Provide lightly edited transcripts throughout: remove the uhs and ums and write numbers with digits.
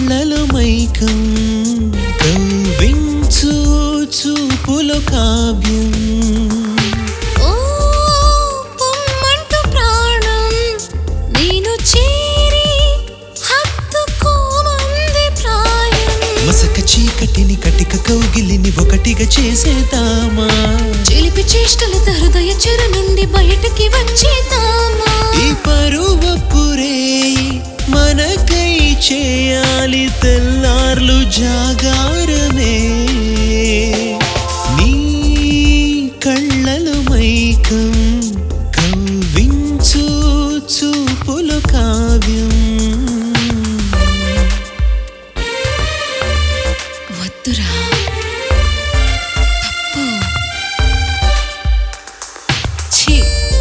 కళ్ళలో మైకం కవ్వించు చూపులో కావ్యం మసక చీకటిని కటిక కౌగిలిని ఒకటిగా చేసేద్దామా చిలిపి చేష్టలతో హృదయ చెర నుండి బయటకి వచ్చేద్దామా ఈ పరువపురే మనకై చేయాలి తెల్లార్లు జాగారమే నీ కళ్ళలో మైకం కవ్వించు చూపులో కావ్యం వద్దురా తప్పు ఛీ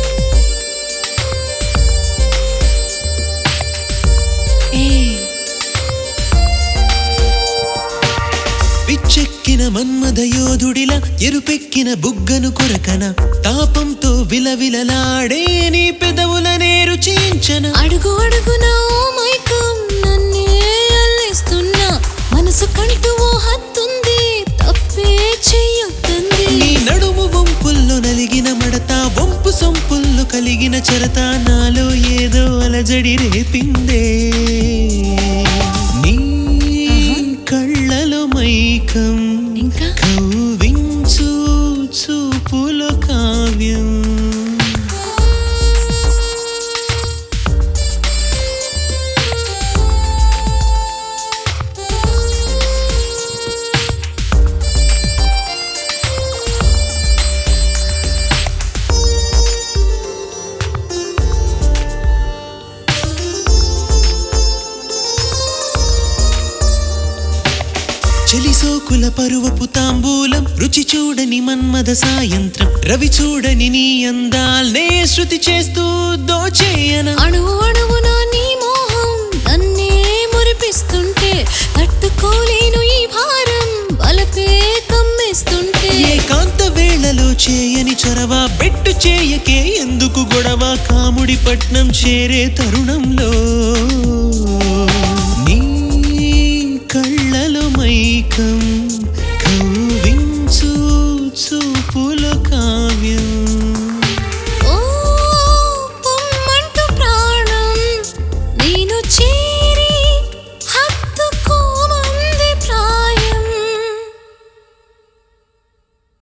పిచ్చెక్కిన మన్మథయోధుడిలా ఎరుపెక్కిన బుగ్గను కొరకన తాపంతో విలవిలలాడే నీ పెదవుల నేరు చేయించన అడుగు అడుగునా మైకం నన్నే అల్లేస్తున్నా మనసు కంటూ ఓ హత్తుంది తప్పే చెయ్యొద్దంది నీ నడుము వంపుల్లో నలిగిన మడత వంపు సొంపుల్లో కలిగిన చెరత నాలో ఏదో అలజడి రేపిందే నీ కళ్ళలో మైకం ఇంకా కవ్వించు చూపులో కావ్యం చెలిసోకుల పరువపు తాంబూలం రుచి చూడని మన్మథ సాయంత్రం రవి చూడని నీ అందాల్నే శృతి చేస్తూ దోచేయన అణువు అణువునా నీ మోహం నన్నే మురిపిస్తుంటే తట్టుకోలేను ఈ భారం బలపే కమ్మేస్తుంటే ఏకాంత వేళలో చేయని చొరవ బెట్టు చేయకే ఎందుకు గొడవ కాముడి పట్నం చేరే తరుణంలో